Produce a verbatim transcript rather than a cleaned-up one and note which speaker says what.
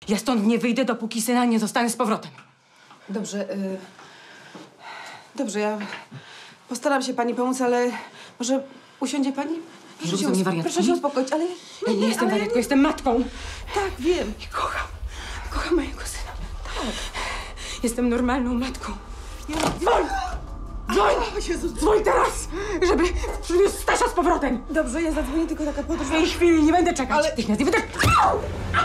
Speaker 1: Ja stąd nie wyjdę, dopóki syna nie dostanę z powrotem.
Speaker 2: Dobrze, y... Dobrze, ja postaram się pani pomóc, ale może usiądzie pani?
Speaker 1: Proszę się, uspo-
Speaker 2: proszę się uspokoić, ale...
Speaker 1: Ja nie jestem wariatką, ja jestem matką.
Speaker 2: Tak, wiem.
Speaker 1: I kocham. Kocham mojego syna. Tak. Jestem normalną matką.
Speaker 2: Ja...
Speaker 1: Dzwoń! Dzwoń! Dzwoń teraz! Żeby przyniósł Stasia z powrotem!
Speaker 2: Dobrze, ja zadzwonię, tylko taka podróż...
Speaker 1: W tej chwili nie będę czekać.
Speaker 2: Ale-
Speaker 1: Natychmiast nie będę...